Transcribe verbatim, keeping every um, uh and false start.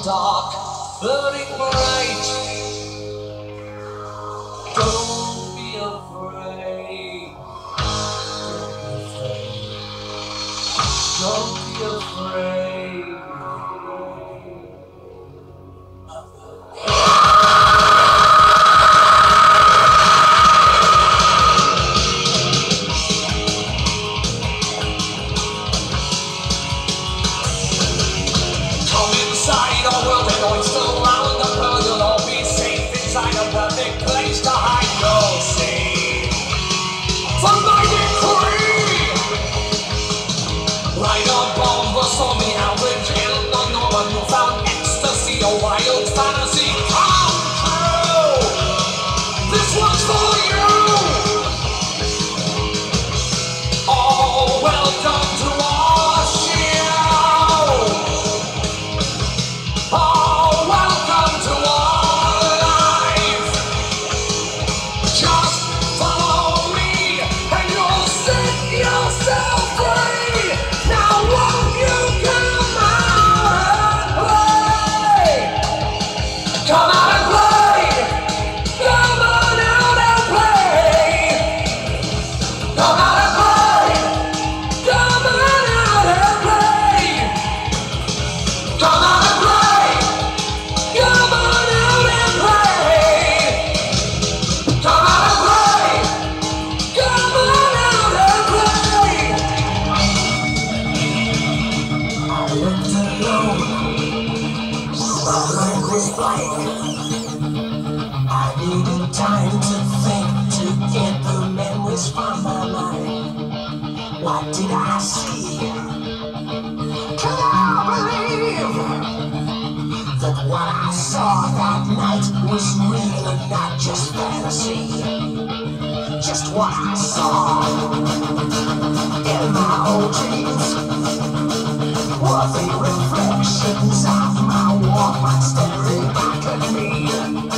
dark, burning bright. Don't be afraid. Don't be afraid. Come inside our world and oyster around the pearl. You'll all be safe inside a perfect place to hide your sea. For my decree, right above the stormy average and the Norman who found ecstasy, a wild fantasy come true. This one's for you. Oh, welcome to our show. Oh, welcome to our life. Just follow me and you'll set yourself free. Now won't you come out and play? Come out and play. Come on out and play. Come out and play. Come on out and play. Come out and play. Come on out and play. Come out and play. Come on out and play. I lived alone. My mind was blank. I needed time to think, to get the memories from my mind. What did I see? Can I believe that what I saw that night was real and not just fantasy? Just what I saw in my old dreams were the reflections of my Walkman staring back at me.